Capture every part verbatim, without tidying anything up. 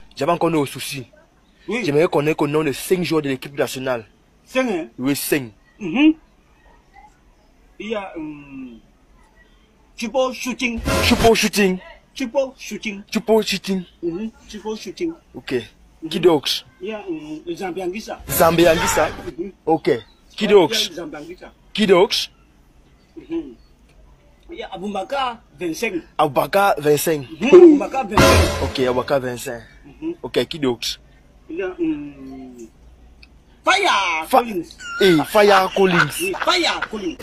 J'avais encore nos soucis. Oui. J'aimerais connaître le nom de cinq joueurs de l'équipe nationale. cinq, hein? Oui, cinq. Mm-hmm. Il y a um, Chupo Shooting. Chupo Shooting. Chupo Shooting. Chupo Shooting. Mm-hmm. Chupo Shooting. Ok. Mm-hmm. Qui d'autre? Il y a um, Zambianguissa. Zambianguissa. Mm-hmm. Ok. Qui d'autre? Il y a Zambianguissa. Qui d'autre? Mm-hmm. Il y a Aboubaka vingt-cinq. Aboubaka vingt-cinq. Mm-hmm. Aboubaka vingt-cinq. Ok, Aboubaka vingt-cinq. Mm-hmm. Ok, qui d'autre? Il y a um, Fire Fa Collins. Eh, Fire Collins. Oui, Fire Collins.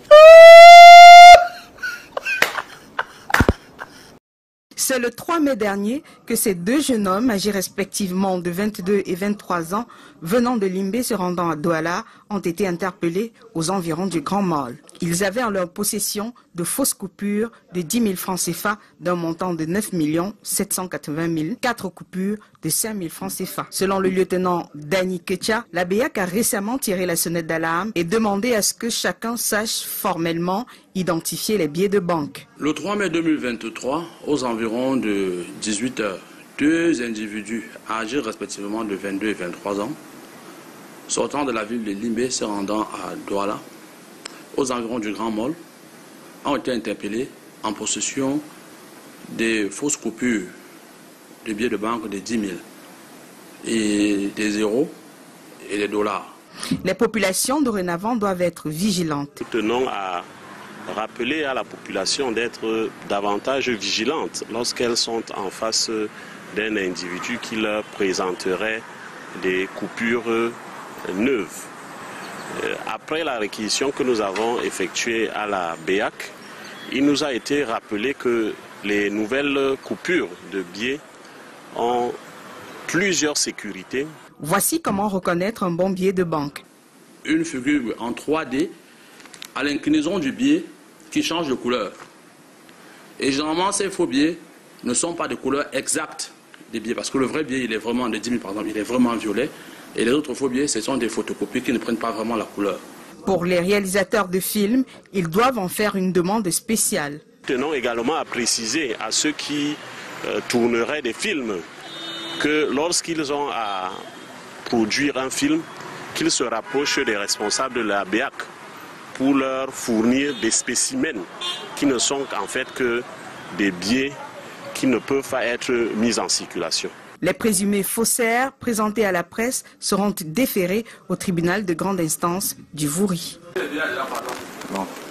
C'est le trois mai dernier que ces deux jeunes hommes, âgés respectivement de vingt-deux et vingt-trois ans, venant de Limbé se rendant à Douala, ont été interpellés aux environs du Grand Mall. Ils avaient en leur possession de fausses coupures de dix mille francs C F A d'un montant de neuf millions sept cent quatre-vingt mille, quatre coupures de cinq mille francs C F A. Selon le lieutenant Dani Ketcha, la B I A C a récemment tiré la sonnette d'alarme et demandé à ce que chacun sache formellement identifier les billets de banque. Le trois mai deux mille vingt-trois, aux environs de dix-huit heures, deux individus âgés respectivement de vingt-deux et vingt-trois ans, sortant de la ville de Limbé se rendant à Douala, aux environs du Grand Mall, ont été interpellés en possession des fausses coupures de billets de banque de dix mille et des euros et des dollars. Les populations dorénavant doivent être vigilantes. Nous tenons à rappeler à la population d'être davantage vigilante lorsqu'elles sont en face d'un individu qui leur présenterait des coupures neuves. Après la réquisition que nous avons effectuée à la B I A C, il nous a été rappelé que les nouvelles coupures de billets ont plusieurs sécurités. Voici comment reconnaître un bon billet de banque. Une figure en trois D à l'inclinaison du billet qui change de couleur. Et généralement, ces faux billets ne sont pas de couleur exacte des billets, parce que le vrai billet, il est vraiment de dix mille par exemple, il est vraiment violet. Et les autres faux billets, ce sont des photocopies qui ne prennent pas vraiment la couleur. Pour les réalisateurs de films, ils doivent en faire une demande spéciale. Nous tenons également à préciser à ceux qui euh, tourneraient des films que lorsqu'ils ont à produire un film, qu'ils se rapprochent des responsables de la B I A C pour leur fournir des spécimens qui ne sont en fait que des billets qui ne peuvent pas être mis en circulation. Les présumés faussaires présentés à la presse seront déférés au tribunal de grande instance du Vouri. Bon.